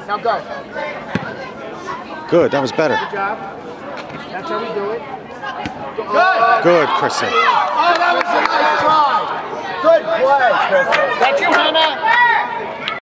Now go. Good, that was better. Good job. That's how we do it. Good. Good, Krisa. Oh, that was a nice try. Good play, Krisa. That's you, Hannah.